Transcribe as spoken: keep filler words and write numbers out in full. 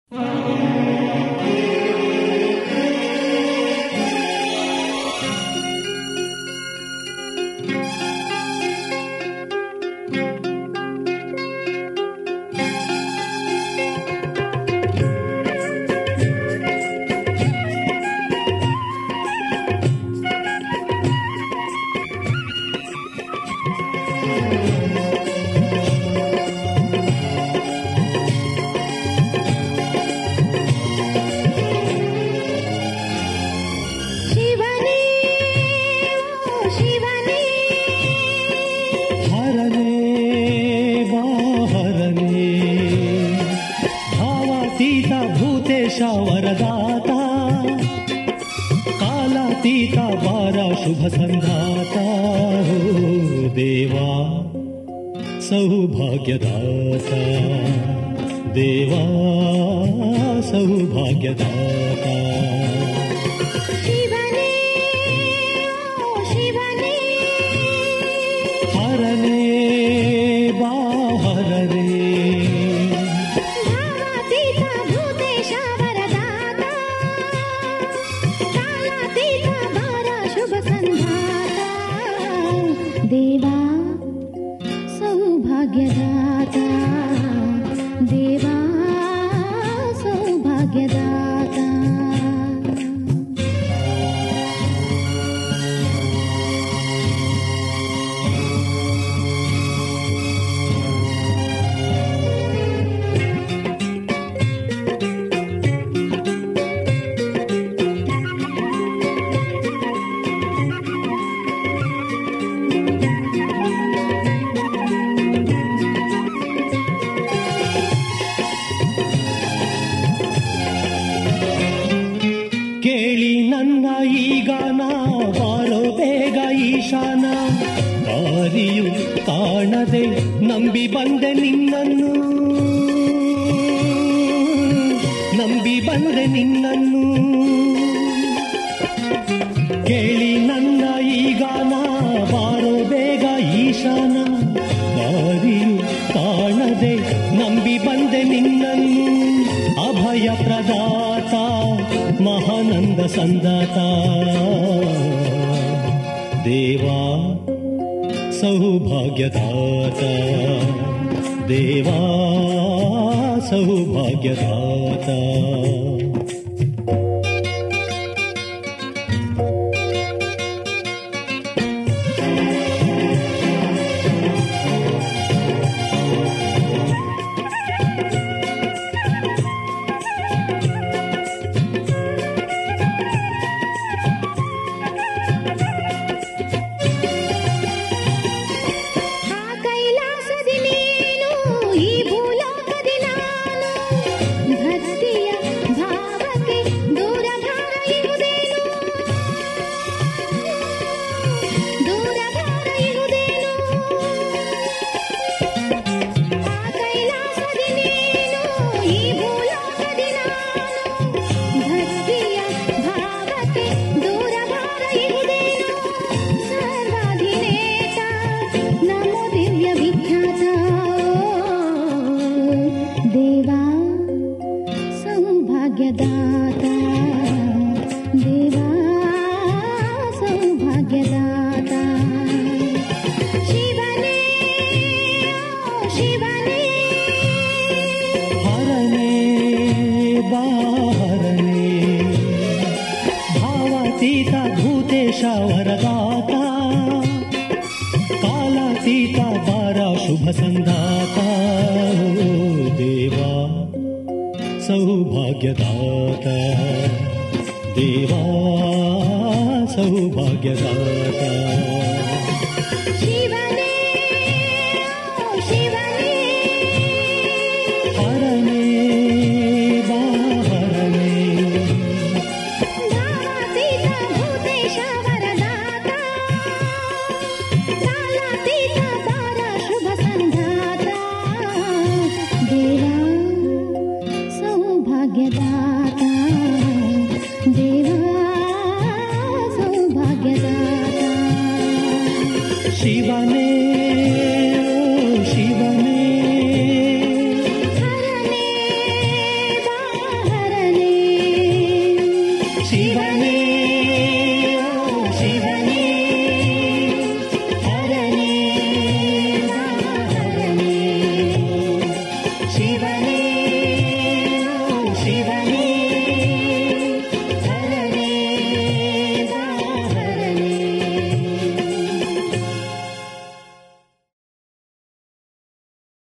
वरदाता कालातीता बारा शुभ संधाता हो देवा सौभाग्यदाता देवा सौभाग्यदाता शिवने ओ शिवने हरने बाहरने देवा सौभाग्यदाता देवा सौभाग्यदाता ಕೇಳಿ ನನ್ನ ಈಗಾನ ಬಾರೋ ಬೇಗ ಈಶಾನ ದಾರಿಯು ಕಾಣದೆ ನಂಬಿ ಬಂದೆ ನಿನ್ನನ್ನು ನಂಬಿ ಬಂದೆ ನಿನ್ನನ್ನು ಕೇಳಿ ನನ್ನ ಈಗಾನ ಬಾರೋ ಬೇಗ ಈಶಾನ ದಾರಿಯು ಕಾಣದೆ ನಂಬಿ ಬಂದೆ ನಿನ್ನನ್ನು ಅಭಯ ಪ್ರದಾತ महानंद संदाता देवा सौभाग्यदाता देवा सौभाग्यदाता देवा सौभाग्यदाता देवा सौभाग्यदाता शिवने ओ शिवने हरने बाहरने भावातीता भूतेश वरदाता कालातीता बारा शुभ संधाता देवा सौभाग्यदाता देवा सौभाग्यदाता शिवने ओ शिवने हरने बाहरने भावातीता भूतेश वरदाता कालातीता बारा शुभ संधाता देवा सौभाग्यदाता देवा सौभाग्यदाता शिवने